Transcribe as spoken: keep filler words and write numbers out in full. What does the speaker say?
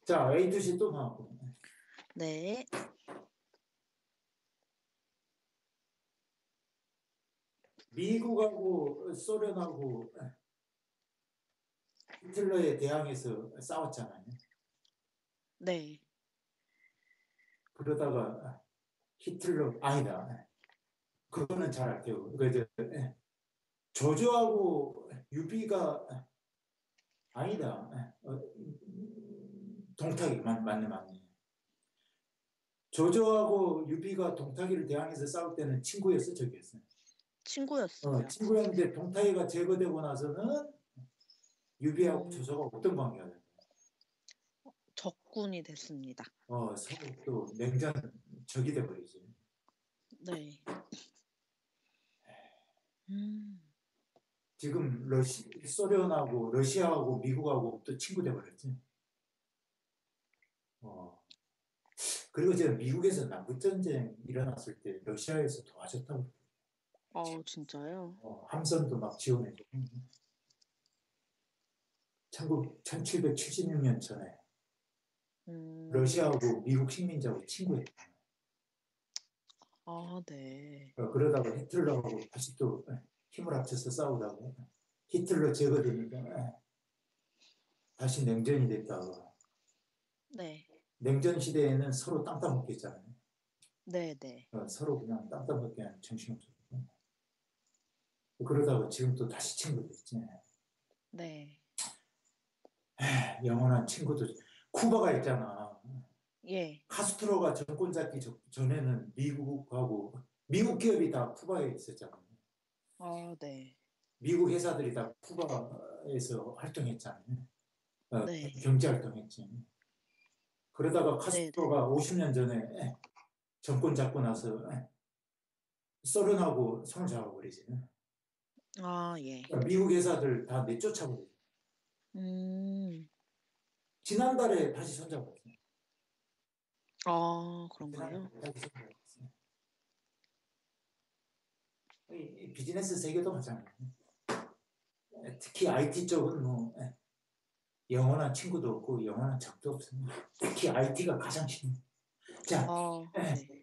자, 에이 투 씨 또 나왔고. 네. 미국하고 소련하고 히틀러에 대항해서 싸웠잖아요. 네. 그러다가 히틀러, 아니다. 그거는 잘 알게요. 그, 저, 조조하고 유비가, 아니다. 어, 동탁이, 맞, 맞네, 맞네. 조조하고 유비가 동탁이를 대항해서 싸울 때는 친구였어, 적이었어? 어, 친구였어요. 친구였는데 동탁이가 제거되고 나서는 유비하고 음, 조조가 어떤 관계가 돼요? 적군이 됐습니다. 어, 서로 또 냉전 적이 돼버리지. 네. 음, 지금 러시, 소련하고 러시아하고 미국하고 또 친구 돼버렸지. 어. 그리고 제가 미국에서 남북전쟁 일어났을 때 러시아에서 도와줬다고 그래요. 어, 진짜요? 어, 함선도 막 지원해주고. 천칠백칠십육 년 전에 음, 러시아하고 미국 식민지하고 친구였다. 아, 네. 어, 그러다가 히틀러하고 다시 또 힘을 합쳐서 싸우다가 히틀러 제거됐는데 다시 냉전이 됐다가 네. 냉전 시대에는 서로 땅 따먹겠잖아요. 네, 네. 어, 서로 그냥 땅 따먹게 하는 정신없었고 그러다가 지금 또 다시 친구 됐지. 네. 영원한 친구도 쿠바가 있잖아. 예. 카스트로가 정권 잡기 전에는 미국하고 미국 기업이 다 쿠바에 있었잖아. 아, 네. 미국 회사들이 다 쿠바에서 활동했잖아요. 어, 네. 경제 활동했지. 그러다가 네, 네. 카스트로가 오십 년 전에 정권 잡고 나서 소련하고 손을 잡아버리지. 아, 예. 그러니까 미국 회사들 다 내쫓아버리지. 음, 지난달에 다시 손잡았어요. 아, 그런가요? 지난달에 다시 손잡았어요. 이 비즈니스 세계도 마찬가지예요. 특히 아이티 쪽은 뭐 영원한 친구도 없고 영원한 적도 없습니다. 특히 아이티가 가장 심해요. 자, 아, 네.